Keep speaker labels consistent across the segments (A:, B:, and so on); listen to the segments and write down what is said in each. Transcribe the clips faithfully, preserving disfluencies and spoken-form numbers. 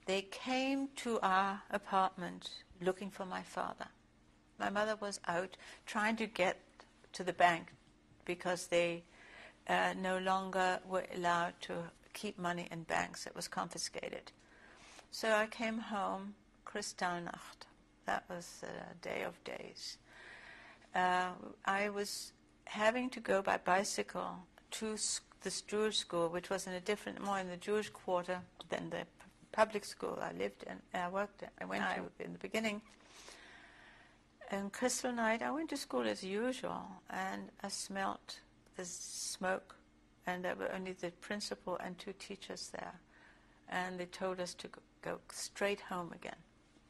A: they came to our apartment looking for my father. My mother was out trying to get to the bank because they uh, no longer were allowed to keep money in banks. It was confiscated. So I came home, Kristallnacht. That was the day of days. Uh, I was having to go by bicycle to this Jewish school, which was in a different, more in the Jewish quarter than the p- public school I lived in, I worked in, I went I, to in the beginning. And Kristallnacht, I went to school as usual, and I smelt the smoke, and there were only the principal and two teachers there, and they told us to go, go straight home again.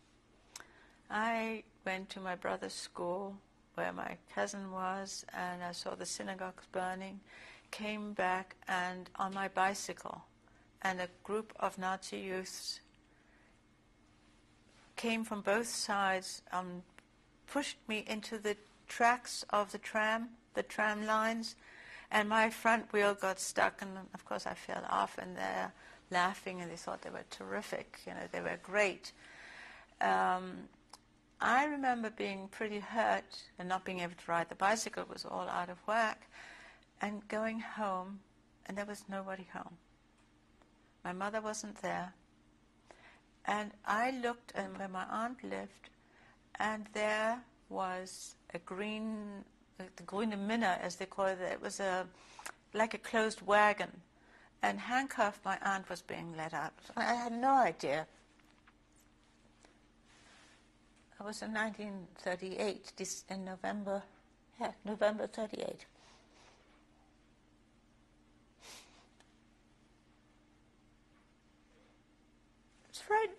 A: I went to my brother's school, where my cousin was, and I saw the synagogues burning, came back, and on my bicycle, and a group of Nazi youths came from both sides, um, pushed me into the tracks of the tram, the tram lines, and my front wheel got stuck, and of course I fell off, and they're laughing, and they thought they were terrific, you know, they were great. Um, I remember being pretty hurt and not being able to ride the bicycle. It was all out of whack. And going home, and there was nobody home. My mother wasn't there. And I looked and where my aunt lived, and there was a green, the grüne Minna, as they call it. It was a like a closed wagon. And handcuffed, my aunt was being let out. I had no idea. It was in nineteen thirty-eight, this, in November, yeah, November thirty-eight. It's frightening.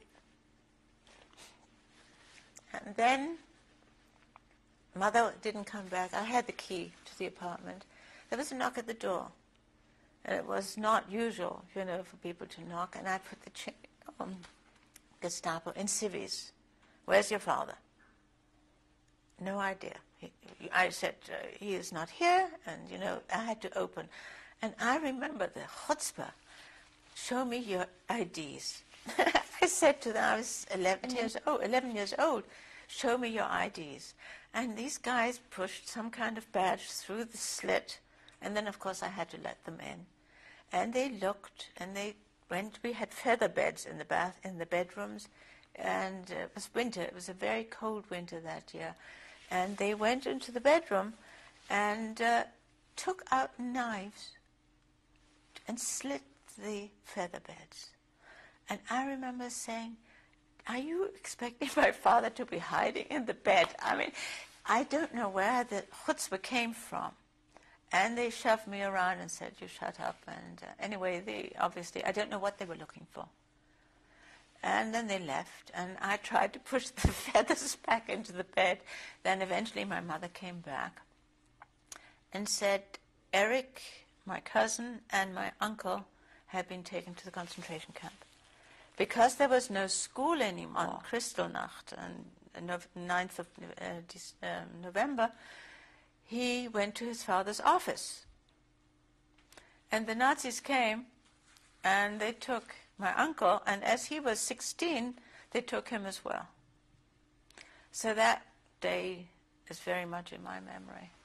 A: And then, Mother didn't come back. I had the key to the apartment. There was a knock at the door. And it was not usual, you know, for people to knock. And I put the ch- um, Gestapo in civvies. Where's your father? No idea. He, I said, uh, he is not here, and, you know, I had to open. And I remember the chutzpah, show me your I Ds. I said to them, I was eleven years old, eleven years old, show me your I Ds. And these guys pushed some kind of badge through the slit, and then, of course, I had to let them in. And they looked, and they went, we had feather beds in the bath, in the bedrooms, and uh, it was winter. It was a very cold winter that year. And they went into the bedroom and uh, took out knives and slit the feather beds. And I remember saying, are you expecting my father to be hiding in the bed? I mean, I don't know where the chutzpah came from. And they shoved me around and said, you shut up. And uh, anyway, they obviously, I don't know what they were looking for. And then they left, and I tried to push the feathers back into the bed. Then eventually my mother came back and said, Eric, my cousin, and my uncle had been taken to the concentration camp. Because there was no school anymore on Kristallnacht, on the ninth of uh, um, November, he went to his father's office. And the Nazis came, and they took my uncle, and as he was sixteen, they took him as well. So that day is very much in my memory.